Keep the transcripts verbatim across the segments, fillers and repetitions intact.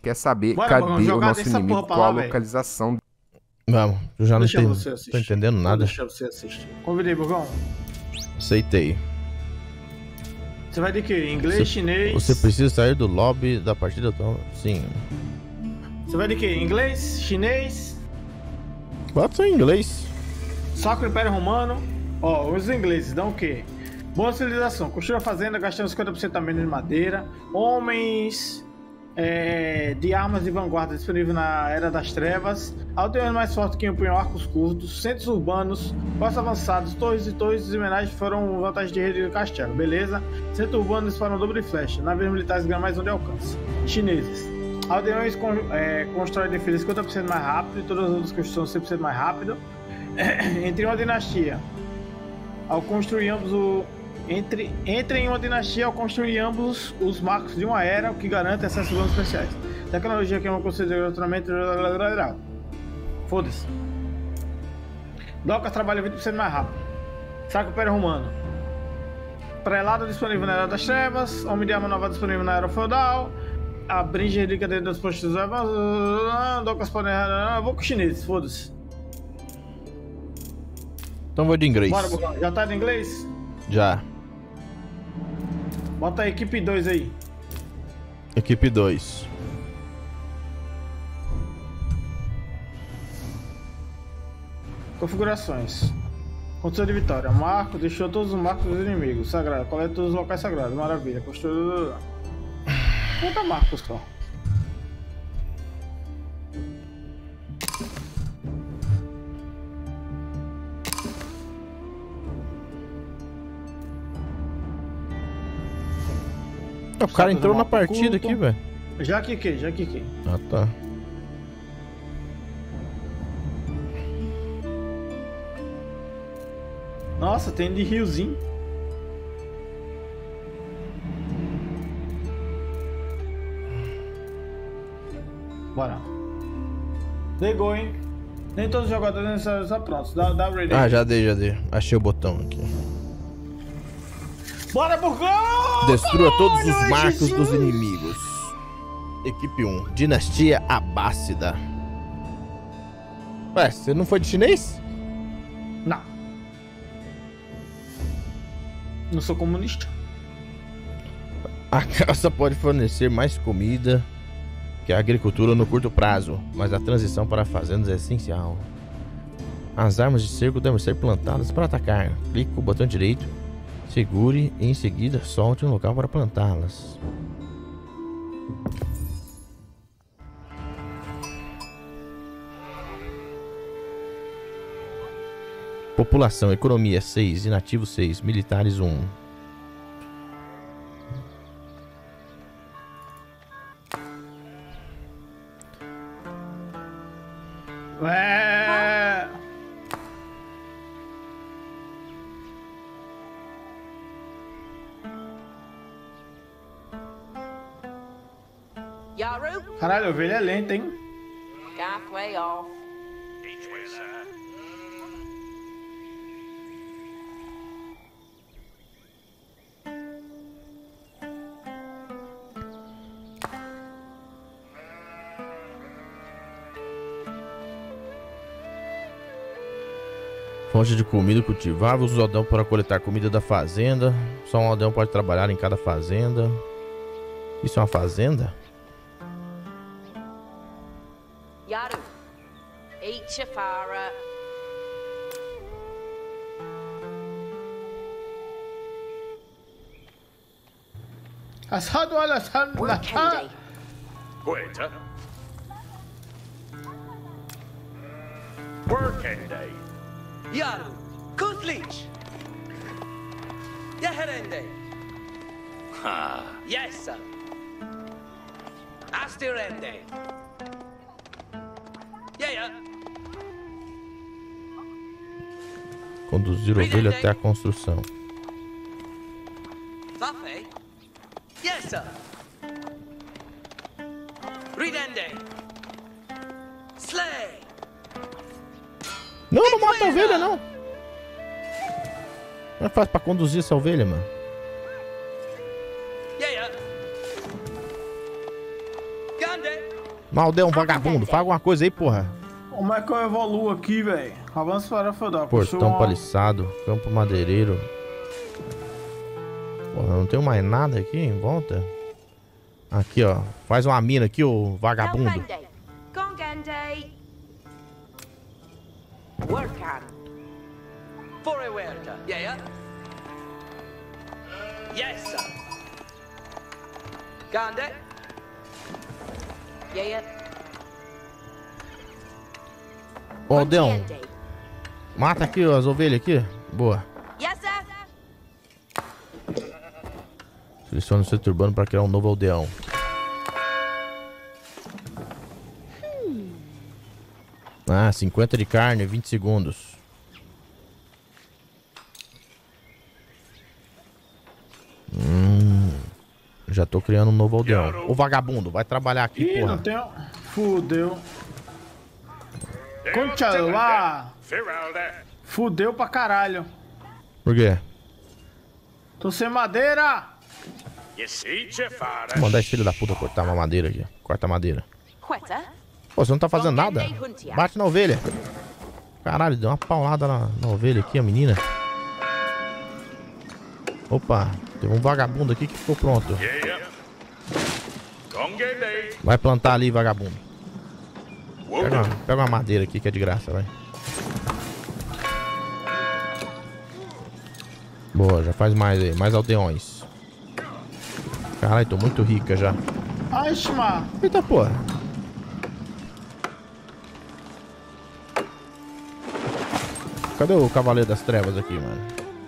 quer saber Bora, cadê vamos o jogar nosso dessa inimigo, porra pra qual lá, a velho. localização. Vamos, eu já não Deixa entendo, você assistir. tô entendendo Vou nada. deixar você assistir. Convidei, Burgão. Aceitei. Você vai de quê? Inglês, Você, chinês? você precisa sair do lobby da partida atual. Sim. Você vai de quê? Inglês, chinês? Bota só em inglês. Sacro Império Romano. Ó, os ingleses dão o quê? Boa civilização. Construiu a fazenda gastando cinquenta por cento a menos de madeira. Homens é, de armas de vanguarda disponíveis na Era das Trevas. Aldeões mais fortes que empunham arcos curtos. Centros urbanos. Postos avançados. Torres e torres de homenagem foram vantagens de rede do castelo. Beleza. Centros urbanos disparam dobro de flecha. Navios militares ganham mais onde alcance. Chineses. Aldeões con é, constroem defesa cinquenta por cento mais rápido e todas as outras construções cem por cento mais rápido. Entre uma dinastia, ao construir ambos o entre entre em uma dinastia ao construir ambos os marcos de uma era, o que garante acesso a bônus especiais. Tecnologia que é uma consideravelmente foda-se. Docas trabalha vinte por cento mais rápido. Saco Império Romano. Prelado disponível na Era das Trevas. Homem de arma nova disponível na Era Feudal. A bringe relíquia dentro das postas. Docas podem. Vou com os chineses, foda-se. Então vou de inglês. Bora, Burgão. Já tá de inglês? Já. Bota a equipe dois aí. Equipe dois. Configurações. Condição de vitória. Marco, deixou todos os marcos dos inimigos. Sagrado. Coleta todos os locais sagrados. Maravilha. Construiu. Quanto marcos, só? O cara entrou na partida aqui, velho. Já quiquei, já quiquei. Ah, tá. Nossa, tem de riozinho. Bora. Ligou, hein? Nem todos os jogadores estão prontos. Dá, dá ready. Ah, já dei, já dei. Achei o botão aqui. Bora, Burgão! Destrua todos os Ai, marcos Jesus! dos inimigos. Equipe um. Dinastia Abássida. Ué, você não foi de chinês? Não. Não sou comunista. A caça pode fornecer mais comida que a agricultura no curto prazo, mas a transição para fazendas é essencial. As armas de cerco devem ser plantadas para atacar. Clique com o botão direito, segure e em seguida solte um local para plantá-las. População, economia seis, inativos seis, militares um. É... Yaru, Caralho, a ovelha é lenta, hein? halfway off. Each way, sir. Fonte de comida cultivável, usa o aldeão para coletar comida da fazenda. Só um aldeão pode trabalhar em cada fazenda. Isso é uma fazenda? Yaru, eat Shafara. Assado ala assado. Workende. Gueta. Workende. Yaru, Kutlich. Yeherende. Ha. Yes, sir. Astirende. Yeah, yeah. Conduzir ovelha até a construção. Vafe. Yes, sir. Ridende. Slay. Não, não mata a ovelha, não. Como é que faz pra conduzir essa ovelha, mano? Yeah, yeah. Maldeão, vagabundo, fala alguma coisa aí, porra. Como é que eu evoluo aqui, velho? Avanço para feudal. Portão uma... paliçado, campo madeireiro. Porra, não tem mais nada aqui em volta. Aqui, ó. Faz uma mina aqui, ô vagabundo. Gongande. Work on. Forewerka. Yeah, yeah. Yes, sir. Gande. Yeah, yeah. Ô, Aldeão, Gongande. mata aqui ó, as ovelhas aqui. Boa. Yes, sir. Selecione o centro urbano para criar um novo aldeão. Ah, cinquenta de carne, vinte segundos. Hum, já tô criando um novo aldeão. Ô vagabundo, vai trabalhar aqui, Ih, porra. não tem... Fudeu. Concha lá. Fudeu pra caralho. Por quê? Tô sem madeira. Vou mandar esse filho da puta cortar uma madeira aqui. Corta a madeira. Quetta. Pô, você não tá fazendo nada? Bate na ovelha. Caralho, deu uma paulada na, na ovelha aqui, a menina. Opa, teve um vagabundo aqui que ficou pronto. Vai plantar ali, vagabundo. Pega uma, pega uma madeira aqui que é de graça, vai. Boa, já faz mais aí, mais aldeões. Caralho, tô muito rica já. Ai, Shima. Eita porra. Cadê o Cavaleiro das Trevas aqui, mano?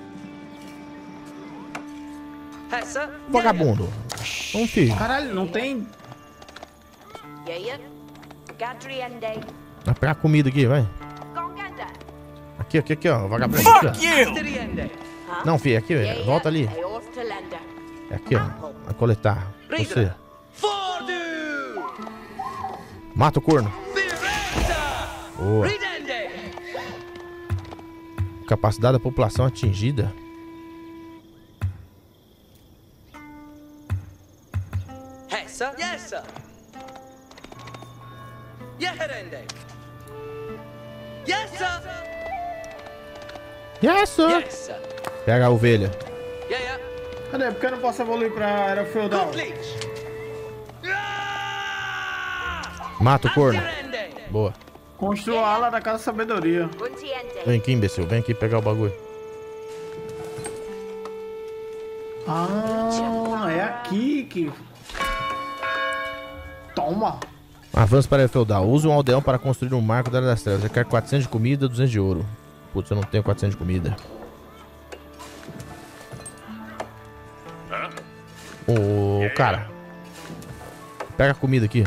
Hessa. Vagabundo. Um filho. Caralho, não tem... Yeah, yeah. Gadriende. Vai pegar comida aqui, vai. Gonganda. Aqui, aqui, aqui, ó. Vagabundo. Aqui, ó. Asteriende. Não, filho, aqui, Yeah, yeah. volta ali. Eostelanda. É aqui, ó. Vai coletar. Você. Ridra. Fordu. Mata o corno. Virenta. Boa. Ridende. Capacidade da população atingida. Hessa. Yes, sir. Yeherende. Yes, sir. Yes, sir. Yes, sir. Pega a ovelha. Yeah, yeah. Cadê? Por que eu não posso evoluir pra era feudal? Good leech. Mata o corno. Asteriende. Boa. Construa a ala da Casa Sabedoria. Guntiende. Vem aqui, imbecil. Vem aqui pegar o bagulho. Ah, é aqui que... Toma. Avanço para a feudal. Use um aldeão para construir um marco da Era das Trevas. Requer quatrocentos de comida, duzentos de ouro. Putz, eu não tenho quatrocentos de comida. Ô, cara. Pega a comida aqui.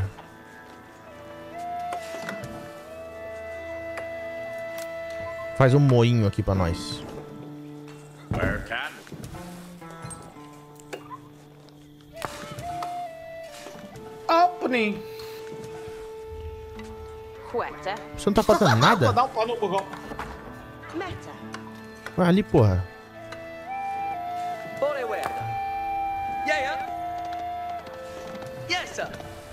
Faz um moinho aqui pra nós. Opening. Quetta. Você não tá fazendo Vou nada? dar um pau no bugão. Meta. Vai ali, porra. Forewerka. Yeah, yeah. Yes, sir.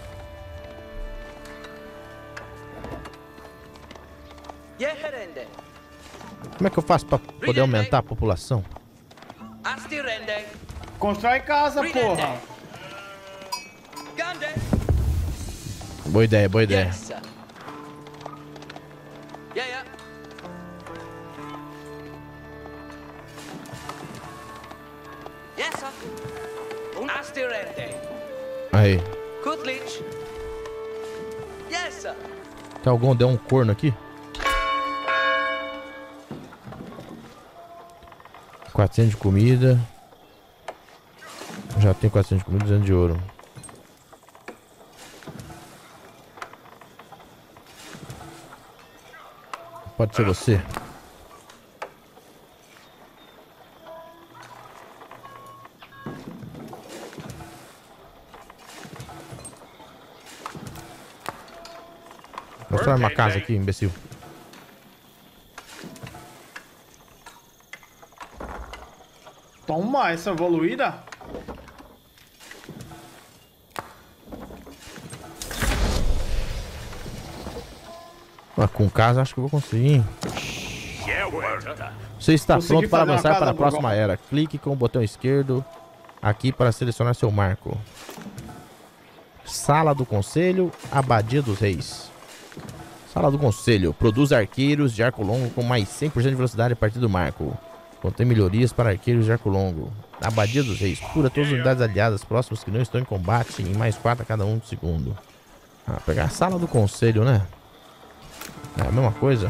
Yeherende. Como é que eu faço pra poder aumentar a população? Astirende. Constrói casa, porra. Gande. Boa ideia, boa ideia. Yes, sir. Yeah, yeah. Yes, sir. Un astirende. Aí. Good leech. Yes, sir. Tem algum deu um corno aqui? quatrocentos de comida. Já tem quatrocentos de comida, duzentos de ouro. Pode ser você. Mostrar uma casa aqui, imbecil. Toma, essa evoluída. Mas com casa acho que eu vou conseguir, hein? Você está Consegui pronto para fazer uma avançar casa para a boa. próxima era. Clique com o botão esquerdo aqui para selecionar seu marco. Sala do Conselho, Abadia dos Reis. Sala do Conselho. Produz arqueiros de arco longo com mais cem por cento de velocidade a partir do marco. Contém melhorias para arqueiros de arco longo. Abadia dos Reis. Cura todas as unidades aliadas próximas que não estão em combate em mais quatro a cada um segundo. Ah, pegar a Sala do Conselho, né? É a mesma coisa.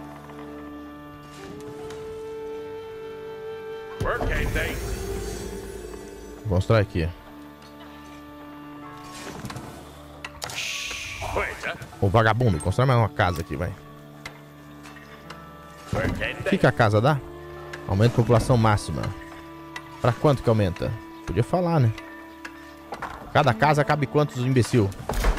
Vou mostrar aqui. Ô vagabundo, constrói mais uma casa aqui, vai. O que, que a casa dá? Aumenta a população máxima. Pra quanto que aumenta? Podia falar, né? Cada casa cabe quantos, imbecil?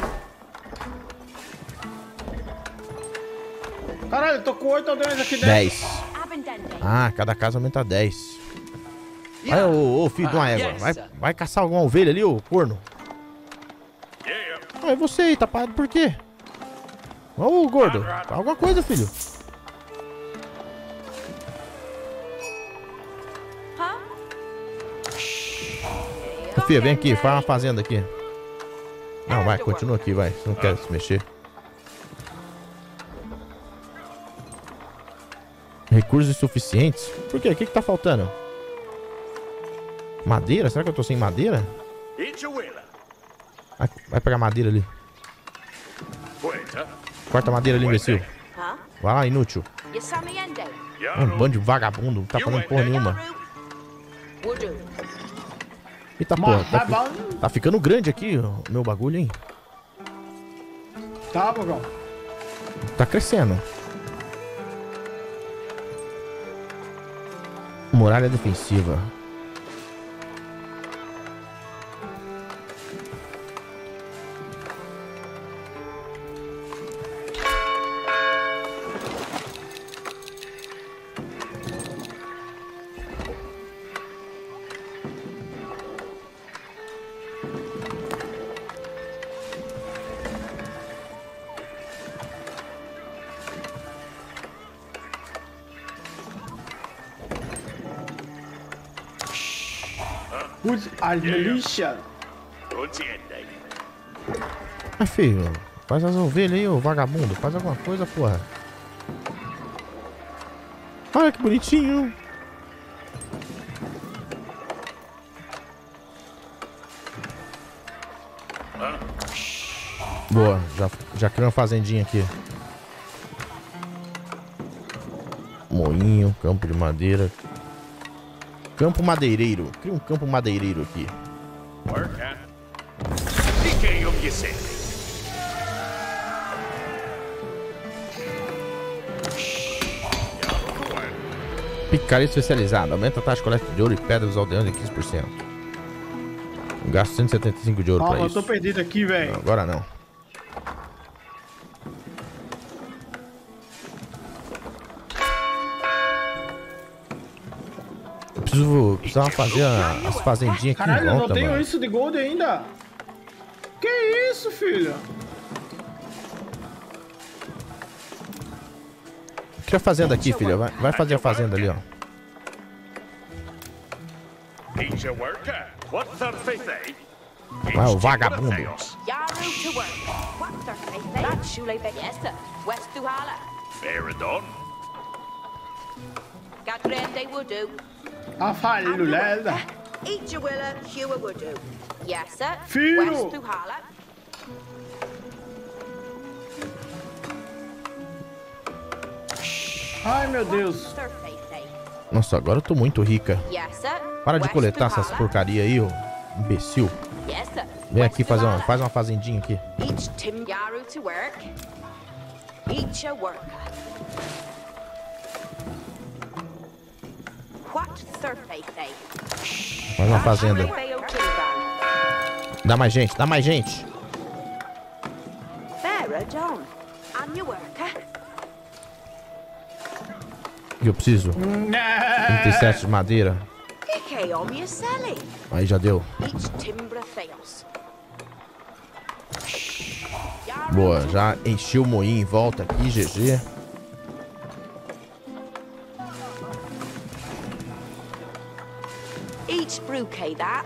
Caralho, eu tô com oito aldeões aqui dentro. dez. Abendende. Ah, cada casa aumenta dez. Vai, ô, ô filho de uma égua. Vai, vai caçar alguma ovelha ali, ô corno. Ah, é você aí, tá parado por quê? Ô, gordo. Alguma coisa, filho. Huh? Filha, vem aqui, faz uma fazenda aqui. Não, vai, continua aqui, vai. Você não quer se mexer. Recursos insuficientes? Por quê? O que que tá faltando? Madeira? Será que eu tô sem madeira? Vai, vai pegar madeira ali. Corta a madeira ali, imbecil. Huh? Vai lá, inútil. Yasamiende. Um bando de vagabundo. Não tá fazendo porra nenhuma. Wudu. Eita porra, tá, Mas tá fi- bom. tá ficando grande aqui o meu bagulho, hein? Tá, Bogão. Tá crescendo. Muralha defensiva. Putz, as milícias. Ah, filho, faz as ovelhas aí, ô vagabundo. Faz alguma coisa, porra. Olha que bonitinho. Boa, já, já criou uma fazendinha aqui. Moinho, campo de madeira. Campo madeireiro. Cria um campo madeireiro aqui. Picaria especializada. Aumenta a taxa de coleta de ouro e pedra dos aldeões em quinze por cento. Gasto cento e setenta e cinco de ouro Calma, pra eu tô isso. perdido aqui, velho. Agora não. Eu preciso, precisava fazer a- as fazendinhas aqui em Caralho, eu não volta, tenho mano. isso de gold ainda. Que isso, filho? Cria a fazenda aqui, filha. Vai, vai fazer a fazenda ali, ó. Vai, o vagabundo. Yaru to work. What the faith? That shule be. Yes, sir. West to Hala. Gadrende Wudu. A faluleda. Each a willa, Hugh a Wudu. Yes, sir. Filho. West to Hala. Ai, meu Deus. Their faith, eh? Nossa, agora eu tô muito rica. Yes, sir. Para de West coletar to essas Hala. porcaria aí, ô imbecil. Yes, sir. Vem West aqui to fazer uma, Hala. faz uma fazendinha aqui. Each Tim Yaru to work. Each a worker. What their faith, eh? Faz uma fazenda. Theo Timban. Dá mais gente, dá mais gente. Vera John. I'm your worker. E eu preciso. trinta e sete de madeira. Ike om your selly. Aí já deu. Each Timbra Theos. Yaru Boa, já enchi o moinho em volta aqui, G G. Each brewkey that.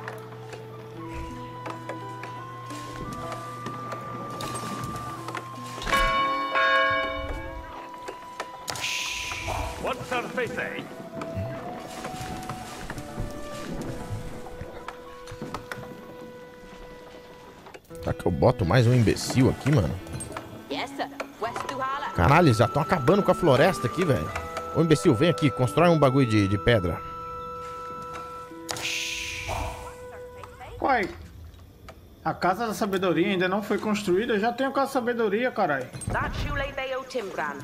What's our face, eh? Será que eu boto mais um imbecil aqui, mano? Yes, sir. West Duhala. Caralho, já estão acabando com a floresta aqui, velho. Ô, imbecil, vem aqui, constrói um bagulho de, de pedra. Uai, a Casa da Sabedoria ainda não foi construída? Eu já tenho a Casa da Sabedoria, caralho. That Shuley Bayo Timbrand.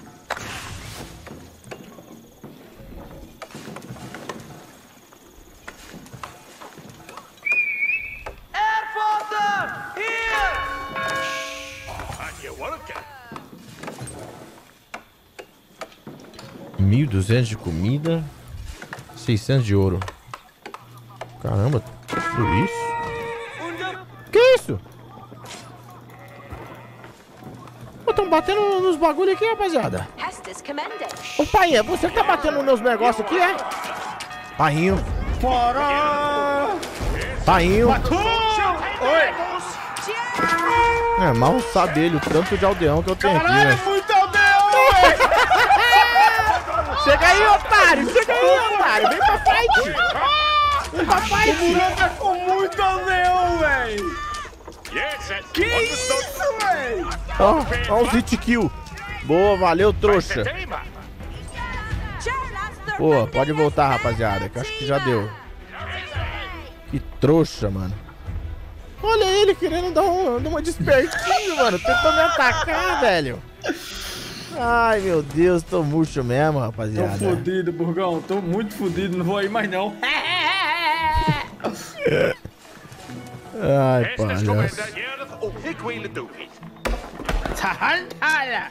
Airfather! Here! And you work it. mil e duzentos de comida, seiscentos de ouro. Caramba, tudo isso? Que isso? Pô, tão batendo nos bagulho aqui, rapaziada. Hester's commended. Ô, pai, é você que tá batendo nos meus negócios aqui, é? Painho, Fora! painho. Oi! É, mal sabe ele o tanto de aldeão que eu tenho aqui, Caralho, né? muito aldeão, velho! Chega aí, otário! Chega aí, otário! Vem pra fight! Vem pra O fight! Murão tá com muito aldeão, velho! Yes, it's Que isso, velho? Ó, ó os hit kill. Boa, valeu, trouxa. Pô, pode voltar, rapaziada, que eu acho que já deu. Que trouxa, mano. Olha ele querendo dar, um, dar uma despertinho, mano. Tentou me atacar, velho. Ai, meu Deus, tô murcho mesmo, Tô rapaziada. fudido, Burgão. Tô muito fudido, não vou aí mais não. Ai, Estes palhaço. comenda Yerth o Higwil Dookie. Olha!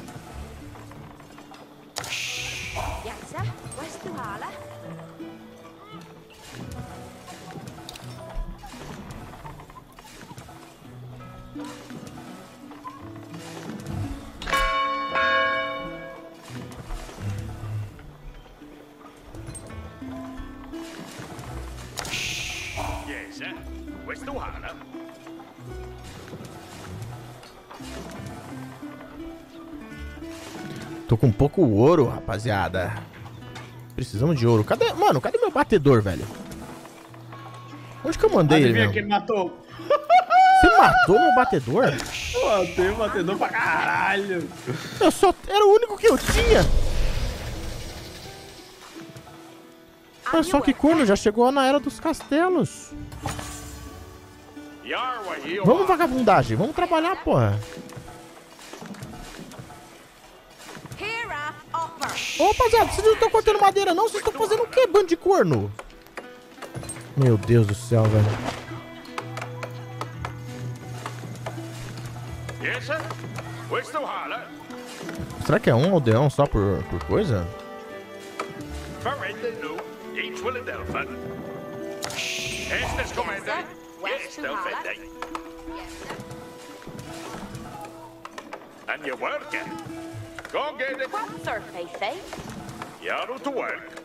Yes, sir. West Duhala. Yes, sir. Where's the Hana? Tô com pouco ouro, rapaziada. Precisamos de ouro. Cadê, mano, cadê meu batedor, velho? Onde que eu mandei ele, Adivinha meu? quem matou? Você matou meu batedor? Matei o batedor pra caralho. Eu só... Era o único que eu tinha. Olha só que corno, já chegou na era dos castelos. Yarwa, you Vamos vagabundagem, vamos trabalhar, porra. Here I offer. Ô, rapaziada, vocês não estão cortando madeira não? Vocês estão fazendo o quê, bando de corno? Meu Deus do céu, velho. Yes, sir. Where's the Hana? Será que é um aldeão só por, por coisa? Verenda nu, each will Delphin. Estes comenda. Yes, Delphin. Yes, sir. And you work it. Go get it. What, sir, Faithy? Yaru to work.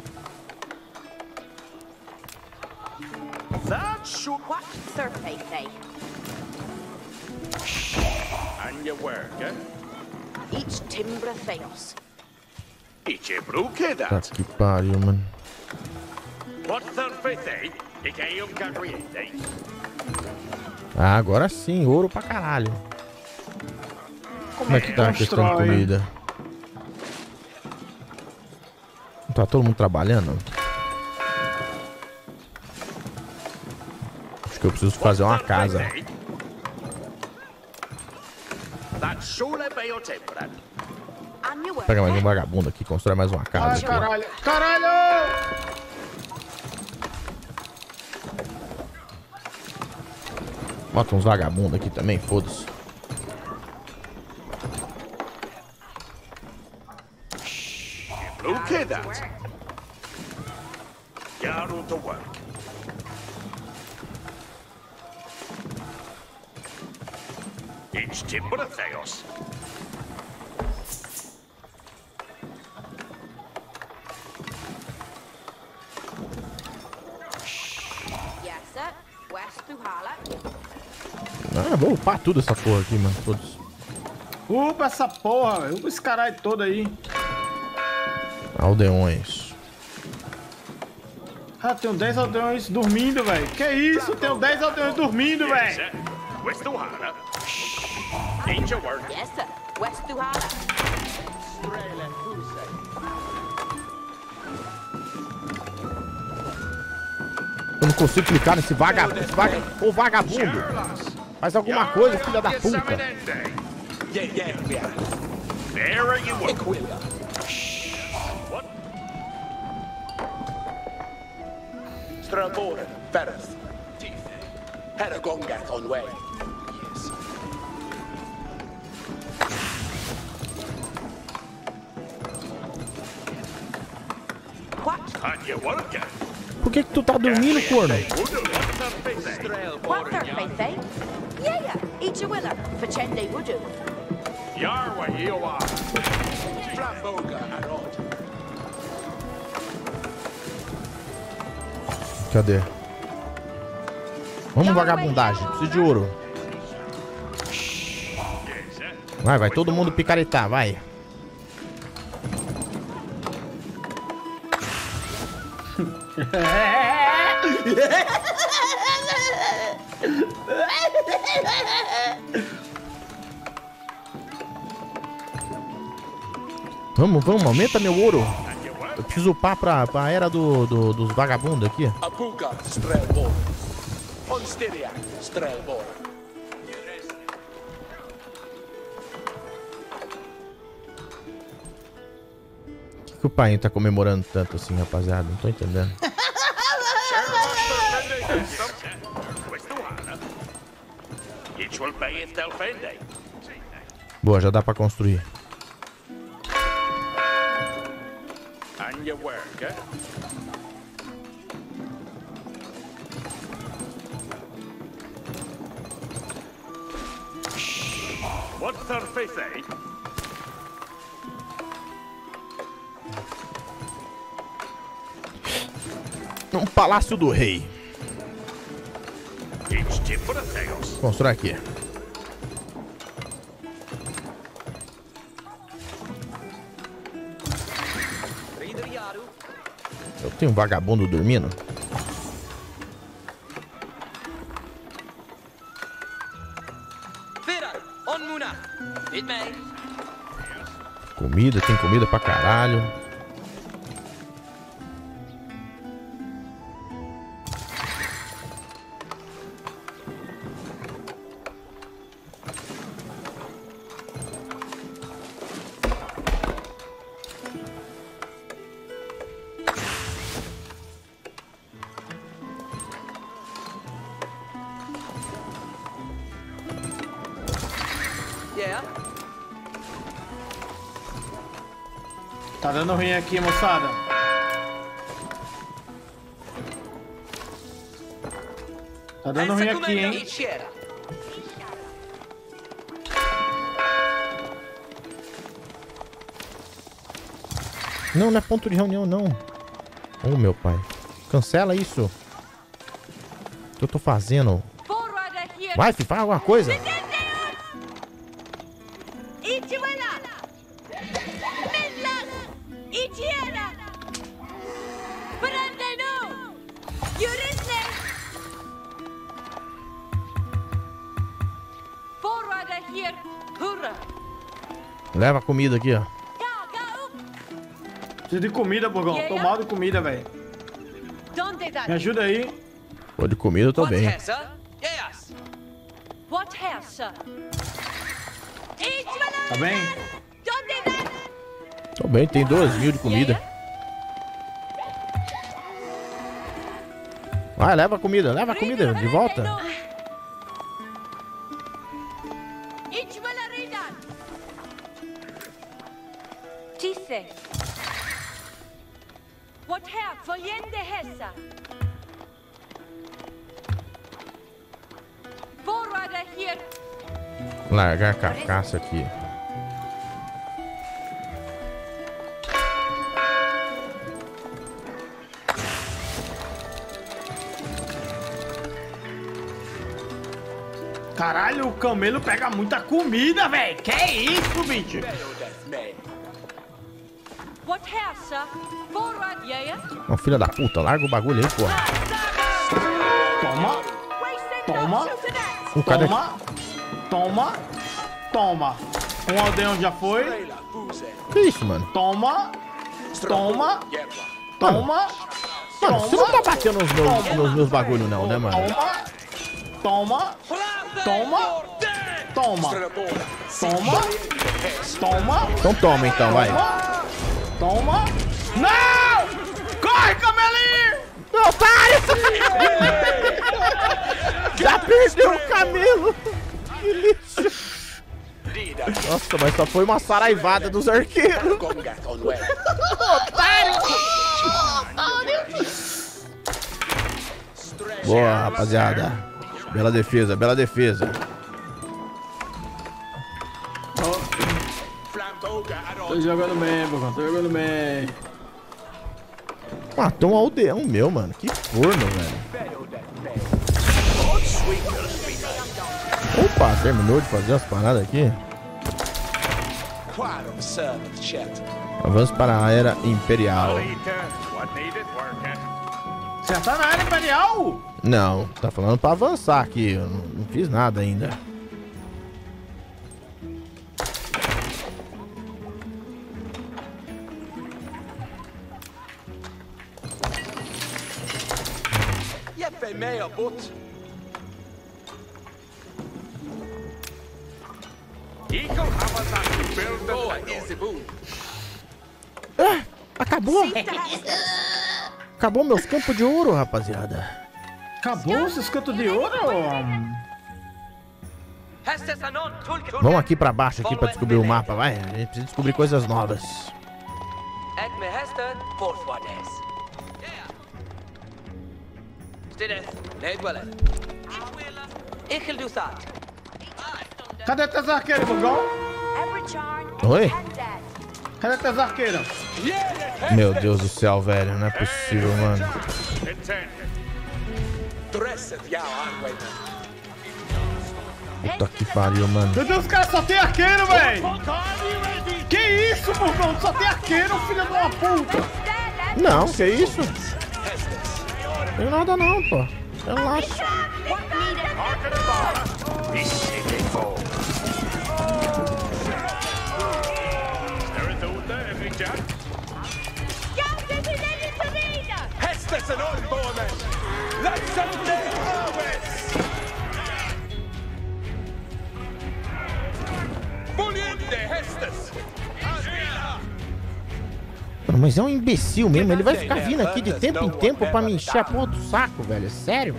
That should... What, sir, Faithy? And you work it. Each timber theos. Each a brookie Tá that. que pariu, mano. What's their faith, eh? He can't can create, eh? Ah, agora sim, ouro pra caralho. Como é que tá a questão de constrói? comida? Não tá todo mundo trabalhando? Acho que eu preciso fazer uma casa. That surely be your temperate. And you Pega mais um work. vagabundo aqui, constrói mais uma Ai, casa aqui. caralho. Caralho! Bota uns vagabundos aqui também, foda-se. Brookie that. Yaru to work. Each timber of Theos. Yes, sir. West Puhala. Ah, vou upar tudo essa porra aqui, mano. Todos. Upa essa porra, velho. Upa esse caralho todo aí. Aldeões. Ah, tenho dez aldeões dormindo, velho. Que isso? Tenho dez aldeões dormindo, Yes, velho. sir. West Ohana. Ain't your work. Yes, sir. West Puhala. Eu não consigo clicar nesse vagabundo. Esse vaga... Ô, vagabundo. Faz alguma coisa, filha da puta. Yeah, yeah, yeah. There are you work. Equilla. What? Strelboren, Ferreth. Heragongath on way. Yes. What? And you work it. Por que que tu tá dormindo, corno? What faith, eh? Yeah, yeah. Each a willer. For Chende Wudu. Yarwa you are. Flamboga Arod. Cadê? Vamos vagabundagem. Preciso de ouro. Vai, vai todo mundo picaretar, vai. Vamos, vamos, aumenta meu ouro. Eu preciso upar pra, pra era do, do, dos vagabundos aqui. Apuga Strelboren. Onsteria Strelboren. Por que o pai tá comemorando tanto assim, rapaziada? Não tô entendendo. West Ohana. Each will pay if they'll fend it. Boa, já dá pra construir. And you work it. What's their faith, eh? Um palácio do rei. Each timber of Theos. Constrói aqui. Eu tenho um vagabundo dormindo. Comida, tem comida pra caralho. Tá dando ruim aqui, moçada. Tá dando ruim aqui, hein? Não, não é ponto de reunião, não. Ô, meu pai. Cancela isso. O que eu tô fazendo? Vai, filho, faz alguma coisa. Leva a comida aqui, ó. Preciso de comida, Burgão. Tô mal de comida, velho. Me ajuda aí. Pô, de comida eu tô bem. Tá bem? Tô bem, tem dois mil de comida. Vai, leva a comida, leva a comida de volta. Largar a carcaça aqui. Caralho, o camelo pega muita comida, velho. Que isso, bicho? What here, sir? Forward, yeah. Ó, filha da puta, larga o bagulho aí, porra. Toma, toma, Um cara toma, toma, toma. Um aldeão já foi. Que isso, mano? Toma, toma, toma, Mano, você não tá toma, batendo nos meus, nos meus bagulhos não, né, mano? toma, toma, toma, toma, toma, toma. Então toma, então, vai. Toma! Não! Corre, camelinho! Otário! Já perdeu o camelo! Que lixo! Nossa, mas só foi uma saraivada dos arqueiros! Otário! Boa, rapaziada! Bela defesa, bela defesa! Tô jogando bem, Bocão, tô jogando bem. Matou um aldeão meu, mano. Que forno, velho. Opa, terminou de fazer as paradas aqui. Avanço para a Era Imperial. Você já tá na área imperial? Não, tá falando pra avançar aqui. Eu não, não fiz nada ainda. Ah, acabou! Acabou meus campos de ouro, rapaziada. Acabou esses cantos de ouro? Vamos aqui pra baixo aqui pra descobrir o mapa, vai. A gente precisa descobrir coisas novas. Cadê teus arqueiros, Bugão? Oi? Cadê teus arqueiros? Meu Deus do céu, velho. Não é possível, mano. Puta que pariu, mano. Meu Deus, os caras só tem arqueiro, velho! Que isso, Bugão? Só tem arqueiro, filho de uma puta! Não, que isso? Tem nada não, pô. Relaxa. Mas é um imbecil mesmo, ele vai ficar vindo aqui de tempo em tempo pra me encher a porra do saco, velho. Sério?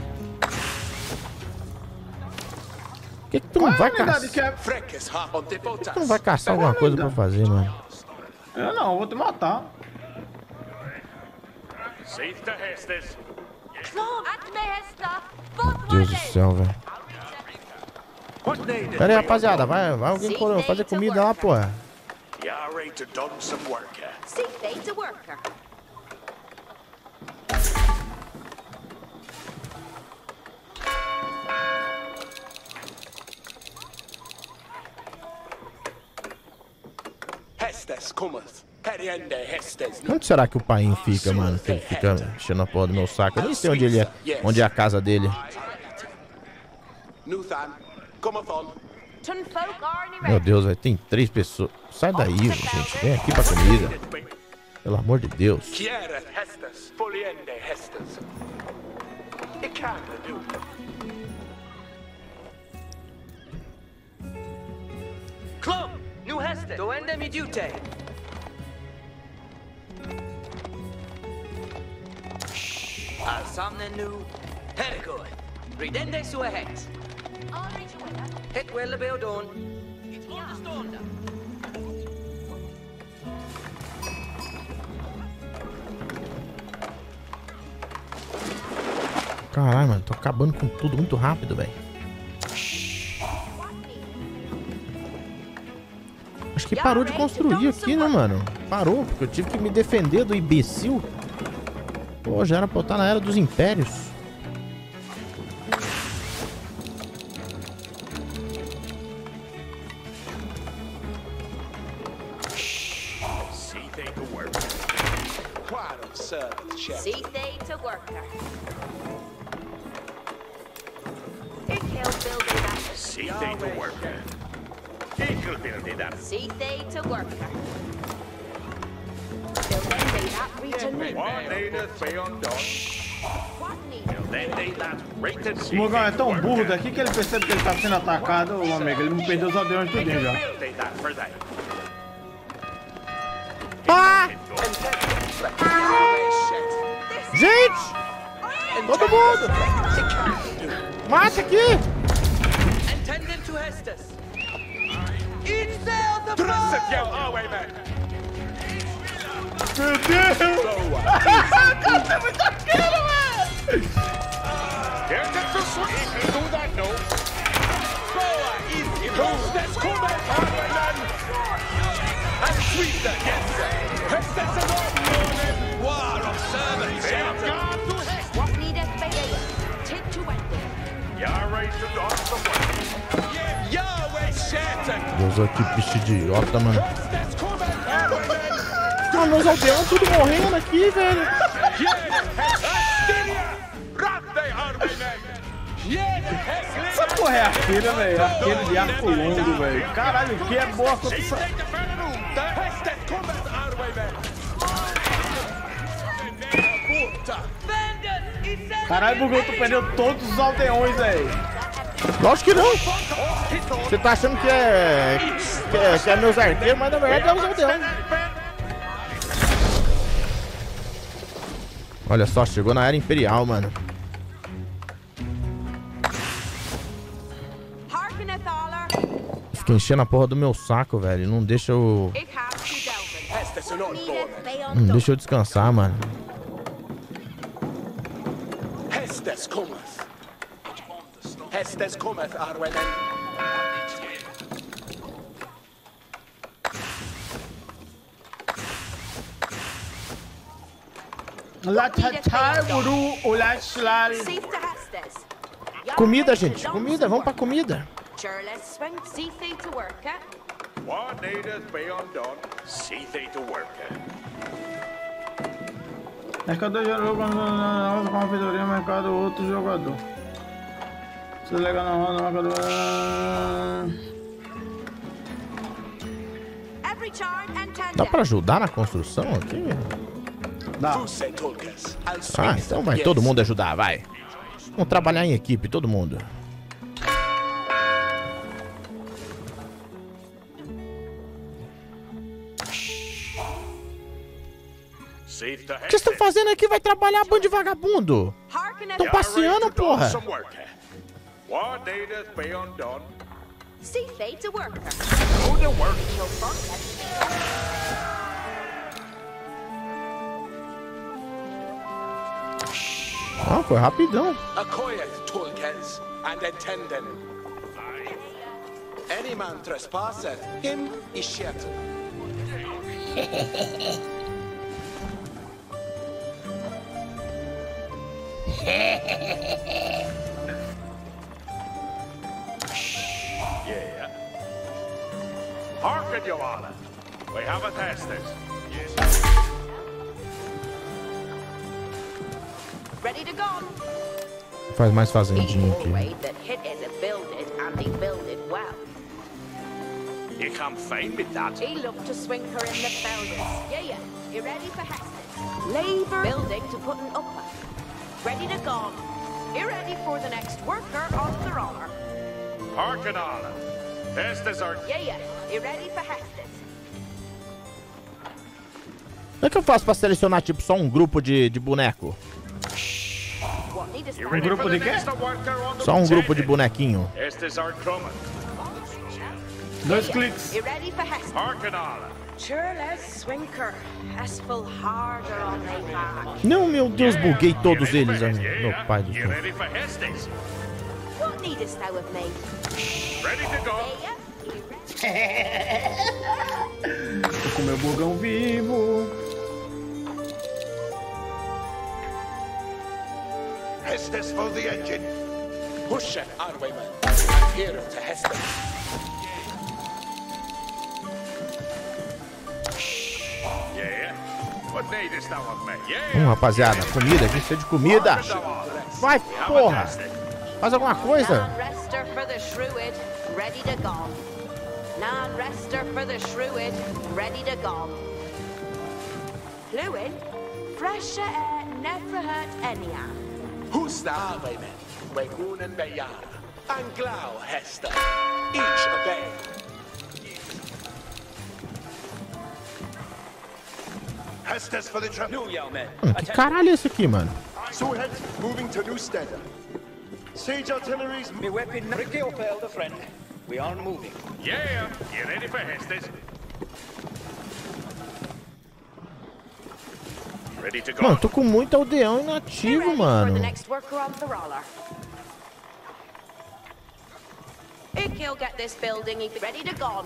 Por que que tu não vai caçar? Por que que tu não vai caçar alguma coisa pra fazer, mano? Eu não, eu vou te matar. Deus do céu, velho. Pera aí, rapaziada, vai, vai alguém fazer comida lá, porra. Onde será que o pai fica, mano? Que ele fica enchendo a porra do meu saco. Eu nem sei onde ele é, onde é a casa dele. Meu Deus, vai tem três pessoas. Sai daí, gente. Vem aqui pra comida. Pelo amor de Deus. Club, nu heste, då ender mi duty. Allsammen nu, herregud. Ridende så är het. Het welle beodon. Caralho, mano, tô acabando com tudo muito rápido, velho. Acho que parou de construir aqui, né, mano? Parou, porque eu tive que me defender do imbecil. Pô, já era pra eu estar na Era dos Impérios. See they to work. Quite of servant, chef. See they to worker. Ik heel building that. See they to work. Equal building that. See they to worker. Building they that region. One native pay on done. What need? Then they that rated O see Morgão é they to tão work. burro daqui que ele percebe que ele tá sendo atacado, ô amigo. Ele me perdeu os aldeões Equal tudinho já. building that for them. Ah! Chef. Gente! Todo mundo! Mata aqui! Attendant to Hestus. Drastic, yo, highwayman. Meu Deus! Cara, tem muita queda, velho! Here's the two swing. You do that, no? Let's come back, highwayman. And sweep that, yes, sir. That's an ordinary war of servants, They are chef. gone to hell. What need it by day? Take to wet. You're right to done the work. Yahweh, Satan. Deus, que bicho idiota, mano. Let's come back, highwayman. Ah, meus aldeões tudo morrendo aqui, velho. Essa porra é arqueira, velho. Arqueira de arco longo, velho. Caralho, que é boa quanto essa... Caralho, bugou, tu perdeu todos os aldeões, velho. Lógico que não. Você tá achando que é, que é, que é meus arqueiros, mas na verdade é os aldeões. Olha só, chegou na Era Imperial, mano. Harken Thaler. Fica enchendo a porra do meu saco, velho. Não deixa eu... Ik have to delven. Hestes an Need it by on Não done. deixa eu descansar, mano. Hestes cometh. Hestes cometh, Arwen. Latatai, Uru, Ulachlal. Safe to Hestes. Comida, gente. Comida. Vamos pra comida. Sure, let's swing. See they to work, eh? One native pay on done. See they to work. Mercador gerou quando na nossa confeitaria, mercado outro jogador. Se liga na roda, mercador. Every charm and ten. Dá pra ajudar na construção aqui? Dá. Fuse Tolkes. I'll Ah, sweep então them, vai yes. todo mundo ajudar, vai. Vamos trabalhar em equipe, todo mundo. Safe to O que vocês estão fazendo aqui? Vai trabalhar, bando de vagabundo. Harken Tão passeando, porra. One native pay on done. See they to work. Go to work. You'll forget. Ah, foi rapidão. Accoyeth Tolkes and attendant. Any man trespasseth, him is shattered. Yeah. Hearken, Your Honor. We have a testers. Yes. Ready to go. Faz mais fazendinha People aqui. way that hit is a build it and they build it well. You can't find me that. He looked to swing her in the buildings. Yeah, yeah. You ready for Heston? Labor building to put an upper. Ready to go. You ready for the next worker on the roller? Hearken, Honor. Testers are... Yeah, yeah. You ready for Heston? Como é que eu faço pra selecionar, tipo, só um grupo de, de boneco? What need to You start? ready grupo for de the quê? next worker on the Só um grupo de tendon? bonequinho. Testers are coming. Dois cliques. You ready for Heston? Hearken, Honor. Sure, let's swing her. Hespel harder on they back. Não, meu Deus, buguei todos You ready eles, for amigo. Hestes? Meu Yeah. pai do You céu. ready for Hestes? What needest thou of me? Ready to go. Yeah, yeah. You ready? O meu burgão vivo. Hestes for the engine. Push it, Arwayman. Here to Heston. Yeah. What needest thou of me? Hum, Yeah. rapaziada, comida, aqui precisa de comida. Vai, porra. Faz alguma coisa. Non-rester for the Shrewid, ready to go. Non-rester for the Shrewid, ready to go. Fluid, fresh air never hurt anyhow. Who's the Arwayman? Wagoon and Bayana. And Glau, Hester. Each obey. Hestes for the trap. New yeoman. Hum, que caralho é isso aqui, mano? Sword moving to Newstead. Siege artillery's. Me weapon Ricky Opel, the friend. We are moving. Yeah. You ready for Hestes? Ready to go? Mano, tô com muito aldeão Be inativo, ready for mano. the next worker on the roller. He'll get this building, he'll be ready to go.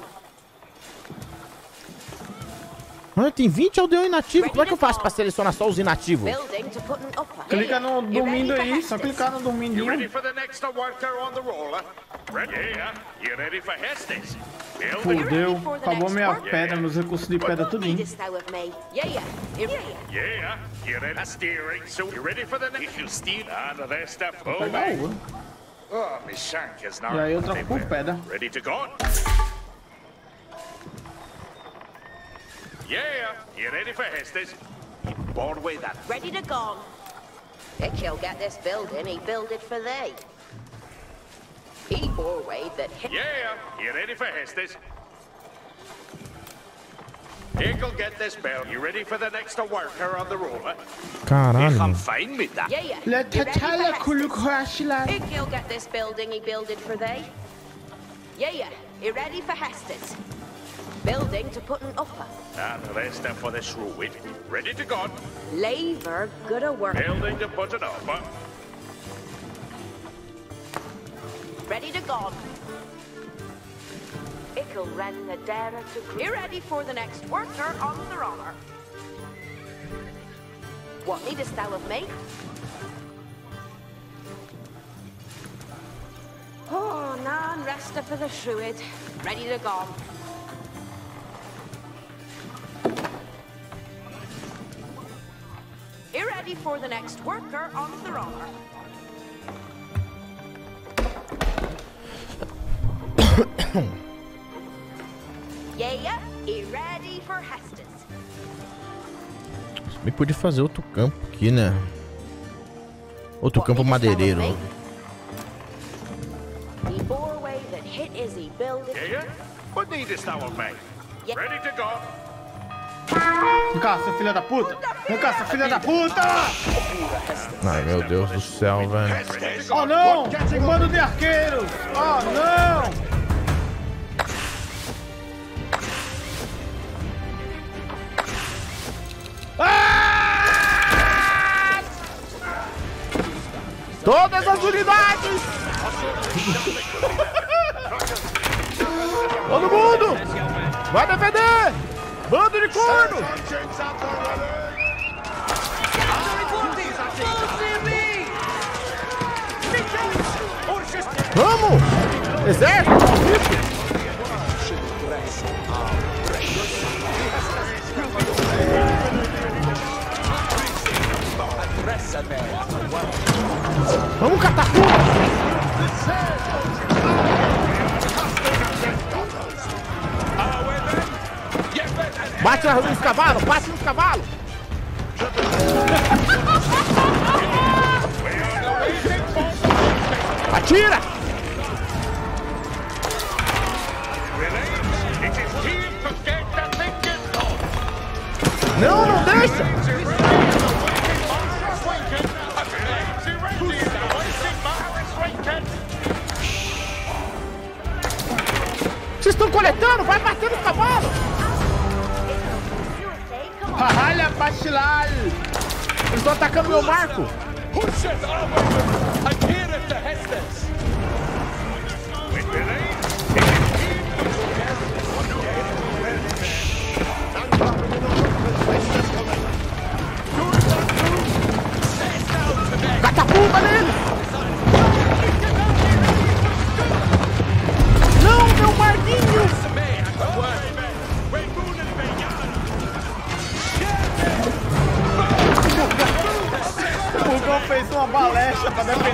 Mano, tem vinte aldeão inativo. Como é que eu faço pra selecionar só os inativos? Building to put an upper. Clica no You ready dormindo for aí, só Hestes? clicar no You dormindinho. ready for the next worker on the roller? Ready? Yeah. You ready for Hestes? Building. Fudeu, acabou minha pedra, meus recursos de pedra What tudinho. needest thou of me? Yeah, yeah. Yeah, yeah. Yeah. You ready? Steering. So you ready for the next? If you steer and the rest of Vou pegar oh, uva. oh, Miss Shank is not. E aí eu troco por pedra. Ready to go? Yeah. You ready for Hestes? Board with that. Ready to go. If he'll get this building, he build it for thee. He bore way that hit. Yeah. You ready for Hestes? He'll get this bell. You ready for the next worker on the roller? Caralho. I'm fine with that. Yeah, yeah. Let You ready for tala Hestes? kulukashila. If he'll get this building, he build it for thee. Yeah, yeah. You ready for Hestes? Building to put an upper. And the rest are for the Shrewid. Ready to go. Labor, good a work. Building to put it up. Ready to go. Ickle ran the dare to be ready for the next worker on the roller. What needest thou of me? Oh, non-rester for the Shrewid. Ready to go. You ready for the next worker on the roller? Yeah, yeah. You ready for Hestes? Me podia fazer outro campo aqui, né? Outro campo madeireiro. The doorway that hit Izzy building. Yeah. What needest thou of me? Yeah. Ready to go. Vem cá, seu filho da puta! Vem cá, seu filho da puta! Ai, meu Deus do céu, velho. Hestes. Oh não! Um bando de arqueiros! Oh não! Ah! Todas as unidades! Todo mundo! Vai defender! Bando de corno! Engines up already. Vamos! Exército! Vamos, catapulta! Bate nos cavalos! Bate nos cavalos! Atira! It is time to get the thing done. Não, não deixa! Vocês estão coletando? Vai bater no cavalo! Ralha Bachilal! Eles estão atacando meu marco! Push it, Arwayman, and here it to Hestes.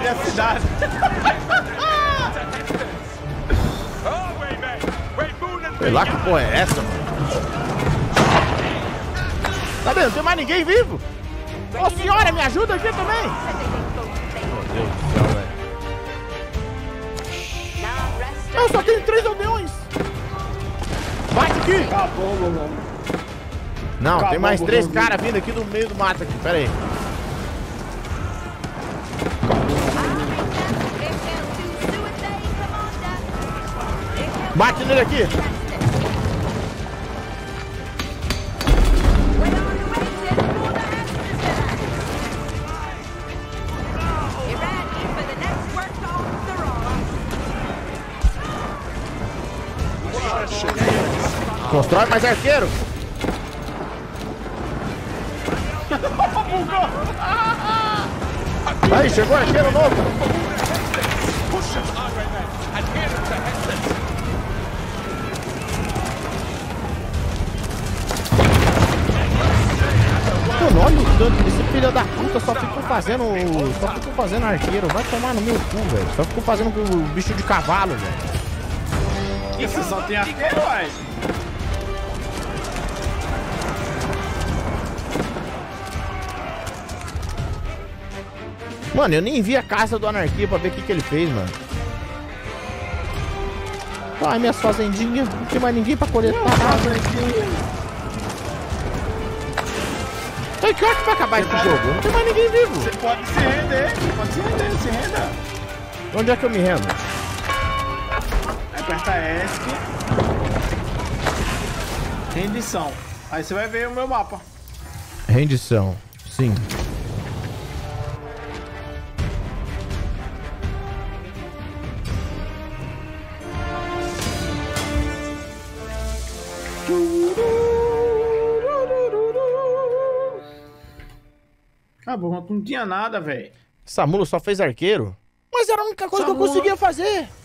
a cidade. Sei lá que porra é essa, mano. Tá vendo? Não tem mais ninguém vivo. Ô senhora, me ajuda aqui também. Meu Deus do céu, velho. Eu só tenho três aldeões. Bate aqui. Acabou, Lulão. Não, Acabou, tem mais três Lulão. caras vindo aqui do meio do mato aqui. Pera aí. Bate nele aqui. Constrói mais arqueiro. Aí, chegou arqueiro novo. Mano, olha o tanto desse filho da puta, só ficam fazendo. Só ficam fazendo arqueiro. Vai tomar no meu cu, velho. Só ficam fazendo com o bicho de cavalo, velho. E você só tem arqueiro, uai? Mano, eu nem vi a casa do Anarquia pra ver o que, que ele fez, mano. Ai, minhas fazendinhas. Não tem mais ninguém pra coletar nada. Ai, que hora que vai acabar esse jogo? Não tem mais ninguém vivo. Você pode se render, você pode se render, se renda. Onde é que eu me rendo? Aperta ESC. Rendição. Aí você vai ver o meu mapa. Rendição. Sim. Acabou, não tinha nada, velho. Essa mula só fez arqueiro? Mas era a única coisa Essa que eu mula- conseguia fazer.